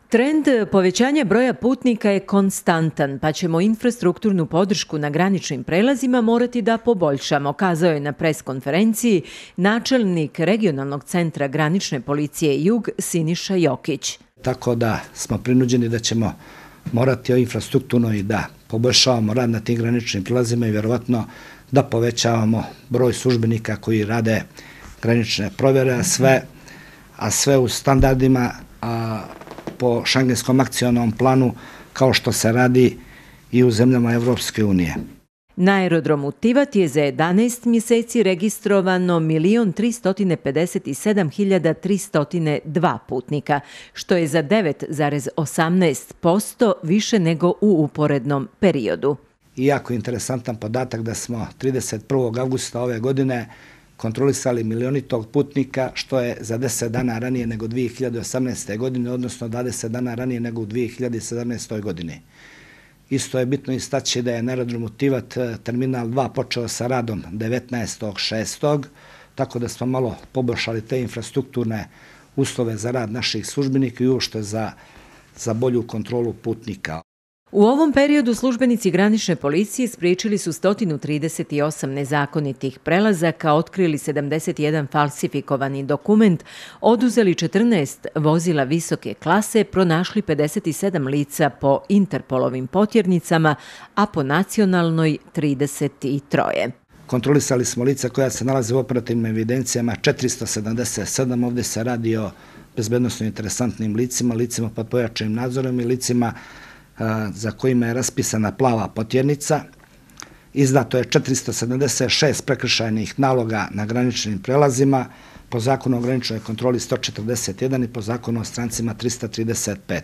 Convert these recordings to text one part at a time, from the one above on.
Trend povećanja broja putnika je konstantan, pa ćemo infrastrukturnu podršku na graničnim prelazima morati da poboljšamo, kazao je na preskonferenciji načelnik regionalnog centra granične policije Jug Siniša Jokić. Tako da smo prinuđeni da ćemo morati infrastrukturno i da poboljšavamo rad na tim graničnim prelazima i vjerovatno da povećavamo broj službenika koji rade granične provjere, a sve u standardima po šangenskom akcionom planu kao što se radi i u zemljama Evropske unije. Na aerodromu Tivat je za 11 mjeseci registrovano 1.357.302 putnika, što je za 9,18% više nego u uporednom periodu. Iako je interesantan podatak da smo 31. avgusta ove godine kontrolisali milionitog putnika, što je za 10 dana ranije nego 2018. godine, odnosno 20 dana ranije nego u 2017. godini. Isto je bitno istaći da je na aerodromu Tivat terminal 2 počeo sa radom 19.6. tako da smo malo poboljšali te infrastrukturne uslove za rad naših službenika i uopšte za bolju kontrolu putnika. U ovom periodu službenici granične policije spriječili su 138 nezakonitih prelazaka, otkrili 71 falsifikovani dokument, oduzeli 14 vozila visoke klase, pronašli 57 lica po Interpolovim potjernicama, a po nacionalnoj 33. Kontrolisali smo lica koja se nalaze u operativnim evidencijama 477, ovdje se radi o bezbednosno interesantnim licima pod pojačanim nadzorom i licima za kojima je raspisana plava potjernica. Izdato je 476 prekršajnih naloga na graničnim prelazima, po zakonu o graničnoj kontroli 141 i po zakonu o strancima 335.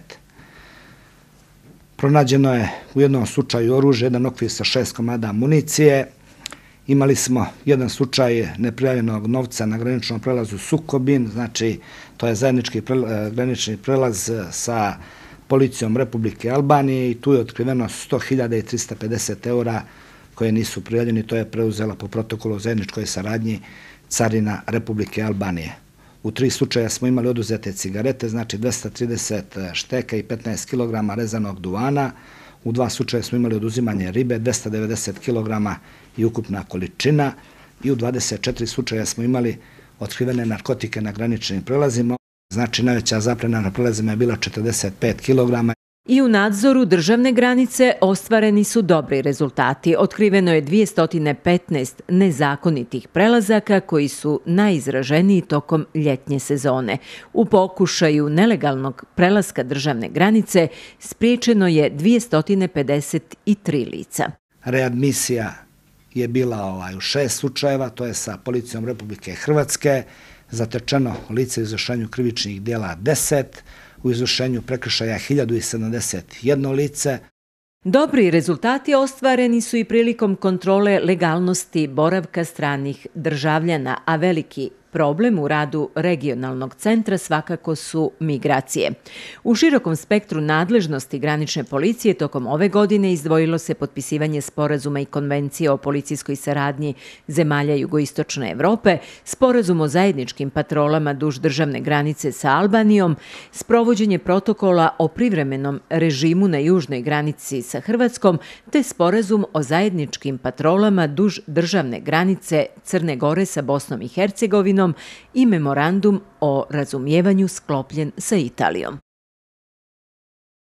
Pronađeno je u jednom slučaju oružje, jedan okvir sa 6 komada municije. Imali smo jedan slučaj neprijavljenog novca na graničnom prelazu Sukobin, znači to je zajednički granični prelaz sa policijom Republike Albanije i tu je otkriveno 100.350 eura koje nisu prijavljeni, to je preuzela po protokolu o zajedničkoj saradnji carina Republike Albanije. U 3 slučaja smo imali oduzete cigarete, znači 230 šteka i 15 kg rezanog duvana. U 2 slučaja smo imali oduzimanje ribe, 290 kg i ukupna količina. I u 24 slučaja smo imali otkrivene narkotike na graničnim prelazima. Znači, najveća zaplena na prelazima je bila 45 kg. I u nadzoru državne granice ostvareni su dobri rezultati. Otkriveno je 215 nezakonitih prelazaka koji su najizraženiji tokom ljetnje sezone. U pokušaju nelegalnog prelaska državne granice spriječeno je 253 lica. Readmisija je bila u 6 slučajeva, to je sa policijom Republike Hrvatske, zatečeno lice u izvršenju krivičnih djela 10, u izvršenju prekršaja 1071 lice. Dobri rezultati ostvareni su i prilikom kontrole legalnosti boravka stranih državljana, a veliki problem u radu regionalnog centra svakako su migracije. U širokom spektru nadležnosti granične policije tokom ove godine izdvojilo se potpisivanje sporazuma i konvencije o policijskoj saradnji zemalja jugoistočne Evrope, sporazum o zajedničkim patrolama duž državne granice sa Albanijom, sprovođenje protokola o privremenom režimu na južnoj granici sa Hrvatskom, te sporazum o zajedničkim patrolama duž državne granice Crne Gore sa Bosnom i Hercegovinom i memorandum o razumijevanju sklopljen sa Italijom.